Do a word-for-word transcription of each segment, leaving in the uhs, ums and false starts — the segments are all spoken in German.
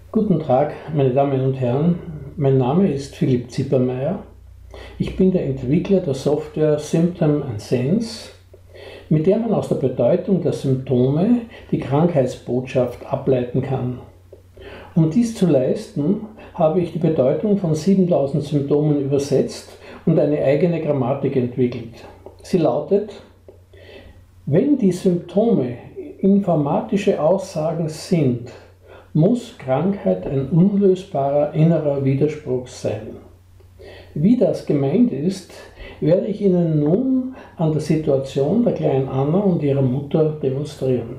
Guten Tag, meine Damen und Herren. Mein Name ist Philipp Zippermeier. Ich bin der Entwickler der Software Symptom and Sense, mit der man aus der Bedeutung der Symptome die Krankheitsbotschaft ableiten kann. Um dies zu leisten, habe ich die Bedeutung von siebentausend Symptomen übersetzt und eine eigene Grammatik entwickelt. Sie lautet: Wenn die Symptome informatische Aussagen sind, muss Krankheit ein unlösbarer innerer Widerspruch sein. Wie das gemeint ist, werde ich Ihnen nun an der Situation der kleinen Anna und ihrer Mutter demonstrieren.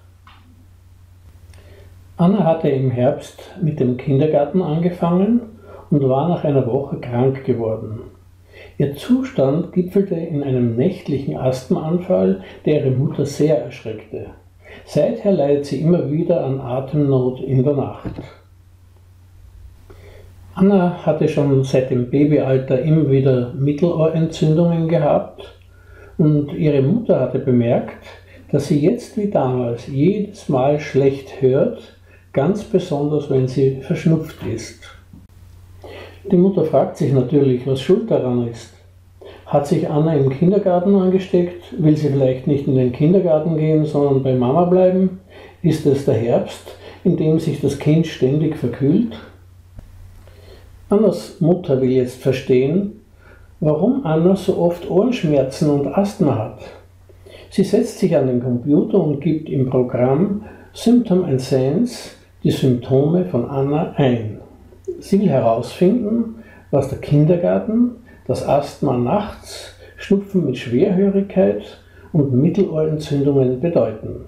Anna hatte im Herbst mit dem Kindergarten angefangen und war nach einer Woche krank geworden. Ihr Zustand gipfelte in einem nächtlichen Asthmaanfall, der ihre Mutter sehr erschreckte. Seither leidet sie immer wieder an Atemnot in der Nacht. Anna hatte schon seit dem Babyalter immer wieder Mittelohrentzündungen gehabt und ihre Mutter hatte bemerkt, dass sie jetzt wie damals jedes Mal schlecht hört, ganz besonders wenn sie verschnupft ist. Die Mutter fragt sich natürlich, was schuld daran ist. Hat sich Anna im Kindergarten angesteckt? Will sie vielleicht nicht in den Kindergarten gehen, sondern bei Mama bleiben? Ist es der Herbst, in dem sich das Kind ständig verkühlt? Annas Mutter will jetzt verstehen, warum Anna so oft Ohrenschmerzen und Asthma hat. Sie setzt sich an den Computer und gibt im Programm Symptom and Sense die Symptome von Anna ein. Sie will herausfinden, was der Kindergarten, das Asthma nachts, Schnupfen mit Schwerhörigkeit und Mittelohrentzündungen bedeuten.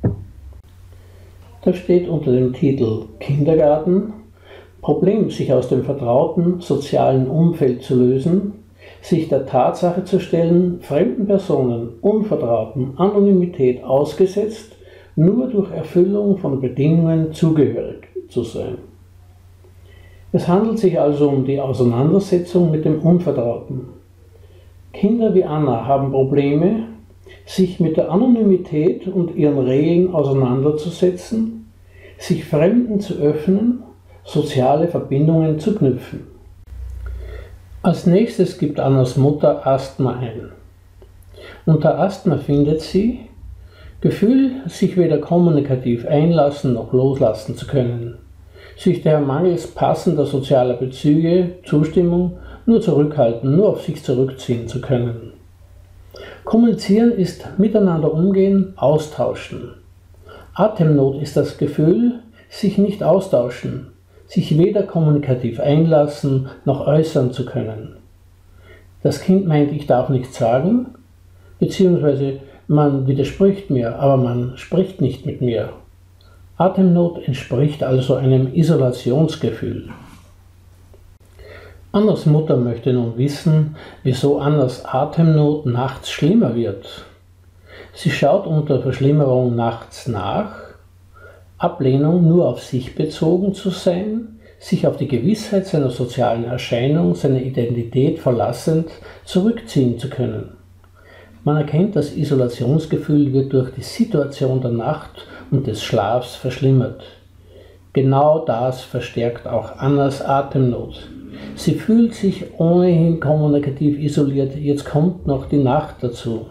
Da steht unter dem Titel Kindergarten: Problem, sich aus dem vertrauten sozialen Umfeld zu lösen, sich der Tatsache zu stellen, fremden Personen, unvertrauten Anonymität ausgesetzt, nur durch Erfüllung von Bedingungen zugehörig zu sein. Es handelt sich also um die Auseinandersetzung mit dem Unvertrauten. Kinder wie Anna haben Probleme, sich mit der Anonymität und ihren Regeln auseinanderzusetzen, sich Fremden zu öffnen, soziale Verbindungen zu knüpfen. Als nächstes gibt Annas Mutter Asthma ein. Unter Asthma findet sie Gefühl, sich weder kommunikativ einlassen noch loslassen zu können, sich daher mangels passender sozialer Bezüge, Zustimmung, nur zurückhalten, nur auf sich zurückziehen zu können. Kommunizieren ist miteinander umgehen, austauschen. Atemnot ist das Gefühl, sich nicht austauschen, sich weder kommunikativ einlassen noch äußern zu können. Das Kind meint, ich darf nichts sagen, beziehungsweise man widerspricht mir, aber man spricht nicht mit mir. Atemnot entspricht also einem Isolationsgefühl. Annas Mutter möchte nun wissen, wieso Annas Atemnot nachts schlimmer wird. Sie schaut unter Verschlimmerung nachts nach, Ablehnung, nur auf sich bezogen zu sein, sich auf die Gewissheit seiner sozialen Erscheinung, seiner Identität verlassend zurückziehen zu können. Man erkennt, das Isolationsgefühl wird durch die Situation der Nacht und des Schlafs verschlimmert. Genau das verstärkt auch Annas Atemnot. Sie fühlt sich ohnehin kommunikativ isoliert, jetzt kommt noch die Nacht dazu.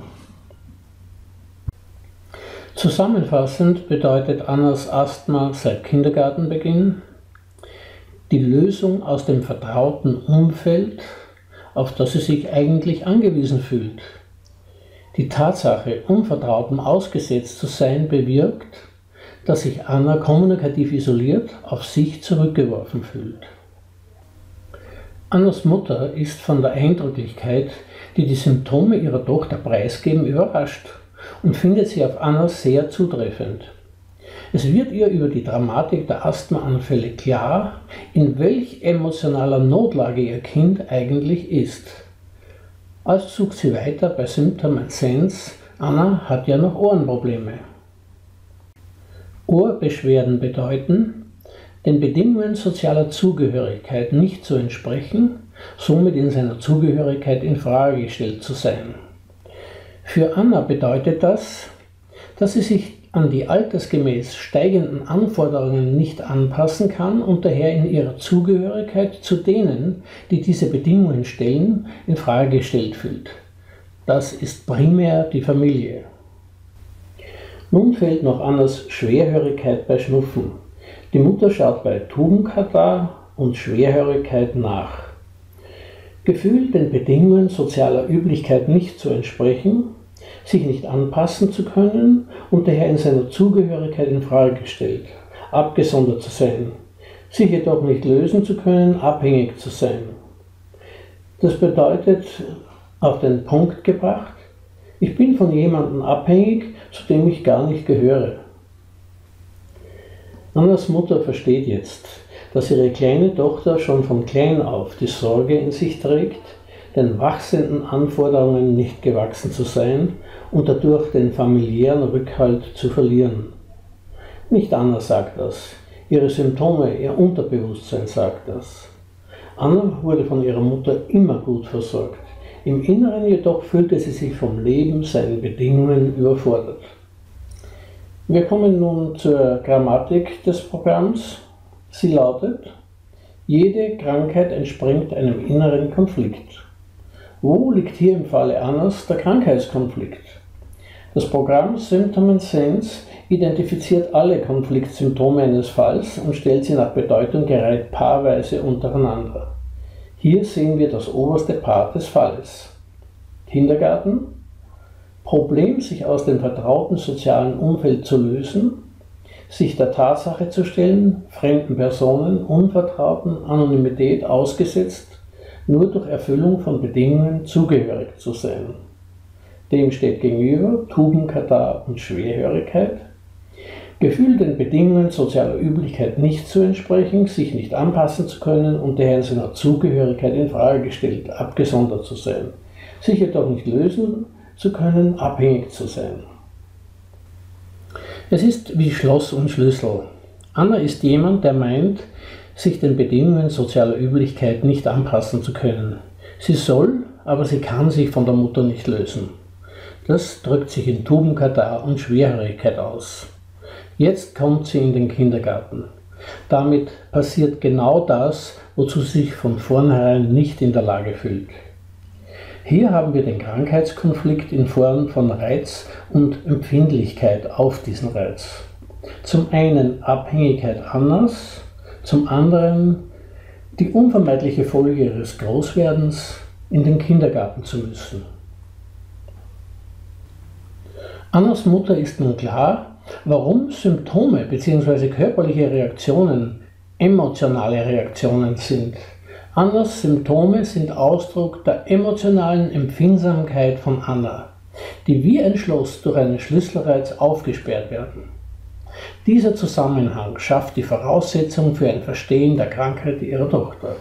Zusammenfassend bedeutet Annas Asthma seit Kindergartenbeginn die Lösung aus dem vertrauten Umfeld, auf das sie sich eigentlich angewiesen fühlt. Die Tatsache, unvertrautem ausgesetzt zu sein, bewirkt, dass sich Anna kommunikativ isoliert, auf sich zurückgeworfen fühlt. Annas Mutter ist von der Eindrücklichkeit, die die Symptome ihrer Tochter preisgeben, überrascht und findet sie auf Anna sehr zutreffend. Es wird ihr über die Dramatik der Asthmaanfälle klar, in welch emotionaler Notlage ihr Kind eigentlich ist. Also sucht sie weiter bei Symptom and Sense. Anna hat ja noch Ohrenprobleme. Ohrbeschwerden bedeuten, den Bedingungen sozialer Zugehörigkeit nicht zu entsprechen, somit in seiner Zugehörigkeit in Frage gestellt zu sein. Für Anna bedeutet das, dass sie sich an die altersgemäß steigenden Anforderungen nicht anpassen kann und daher in ihrer Zugehörigkeit zu denen, die diese Bedingungen stellen, in Frage gestellt fühlt. Das ist primär die Familie. Nun fehlt noch Annas Schwerhörigkeit bei Schnupfen. Die Mutter schaut bei Tubenkatarrh und Schwerhörigkeit nach. Gefühl, den Bedingungen sozialer Üblichkeit nicht zu entsprechen, sich nicht anpassen zu können und daher in seiner Zugehörigkeit in Frage gestellt, abgesondert zu sein, sich jedoch nicht lösen zu können, abhängig zu sein. Das bedeutet, auf den Punkt gebracht, ich bin von jemandem abhängig, zu dem ich gar nicht gehöre. Annas Mutter versteht jetzt, dass ihre kleine Tochter schon von klein auf die Sorge in sich trägt, den wachsenden Anforderungen nicht gewachsen zu sein und dadurch den familiären Rückhalt zu verlieren. Nicht Anna sagt das, ihre Symptome, ihr Unterbewusstsein sagt das. Anna wurde von ihrer Mutter immer gut versorgt, im Inneren jedoch fühlte sie sich vom Leben, seinen Bedingungen überfordert. Wir kommen nun zur Grammatik des Programms. Sie lautet: Jede Krankheit entspringt einem inneren Konflikt. Wo liegt hier im Falle Annas der Krankheitskonflikt? Das Programm Symptom and Sense identifiziert alle Konfliktsymptome eines Falls und stellt sie nach Bedeutung gereiht paarweise untereinander. Hier sehen wir das oberste Paar des Falles. Kindergarten: Problem, sich aus dem vertrauten sozialen Umfeld zu lösen, sich der Tatsache zu stellen, fremden Personen, Unvertrauten, Anonymität ausgesetzt, nur durch Erfüllung von Bedingungen zugehörig zu sein. Dem steht gegenüber Tubenkatarrh und Schwerhörigkeit. Gefühl, den Bedingungen sozialer Üblichkeit nicht zu entsprechen, sich nicht anpassen zu können und daher in seiner Zugehörigkeit in Frage gestellt, abgesondert zu sein, sich jedoch nicht lösen zu können, abhängig zu sein. Es ist wie Schloss und Schlüssel. Anna ist jemand, der meint, sich den Bedingungen sozialer Üblichkeit nicht anpassen zu können. Sie soll, aber sie kann sich von der Mutter nicht lösen. Das drückt sich in Tubenkatarrh und Schwerhörigkeit aus. Jetzt kommt sie in den Kindergarten. Damit passiert genau das, wozu sie sich von vornherein nicht in der Lage fühlt. Hier haben wir den Krankheitskonflikt in Form von Reiz und Empfindlichkeit auf diesen Reiz. Zum einen Abhängigkeit Annas, zum anderen die unvermeidliche Folge ihres Großwerdens, in den Kindergarten zu müssen. Annas Mutter ist nun klar, warum Symptome bzw. körperliche Reaktionen emotionale Reaktionen sind. Annas Symptome sind Ausdruck der emotionalen Empfindsamkeit von Anna, die wie ein Schloss durch einen Schlüsselreiz aufgesperrt werden. Dieser Zusammenhang schafft die Voraussetzung für ein Verstehen der Krankheit ihrer Tochter.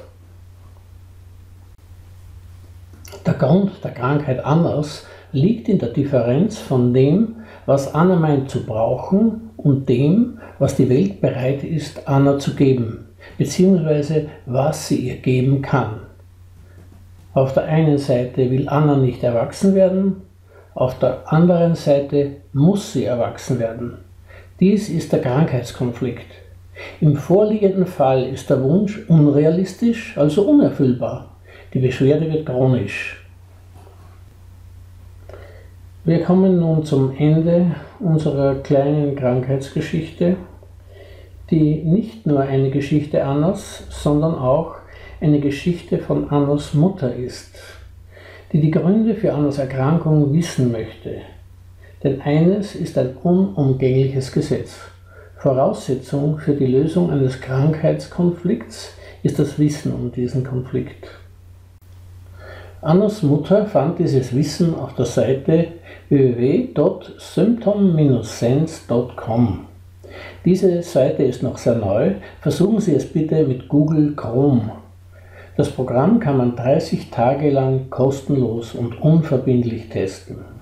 Der Grund der Krankheit Annas liegt in der Differenz von dem, was Anna meint zu brauchen, und dem, was die Welt bereit ist, Anna zu geben, beziehungsweise was sie ihr geben kann. Auf der einen Seite will Anna nicht erwachsen werden, auf der anderen Seite muss sie erwachsen werden. Dies ist der Krankheitskonflikt. Im vorliegenden Fall ist der Wunsch unrealistisch, also unerfüllbar. Die Beschwerde wird chronisch. Wir kommen nun zum Ende unserer kleinen Krankheitsgeschichte, die nicht nur eine Geschichte Annas, sondern auch eine Geschichte von Annas Mutter ist, die die Gründe für Annas Erkrankung wissen möchte. Denn eines ist ein unumgängliches Gesetz. Voraussetzung für die Lösung eines Krankheitskonflikts ist das Wissen um diesen Konflikt. Annas Mutter fand dieses Wissen auf der Seite w w w punkt symptom Bindestrich sense punkt com. Diese Seite ist noch sehr neu, versuchen Sie es bitte mit Google Chrome. Das Programm kann man dreißig Tage lang kostenlos und unverbindlich testen.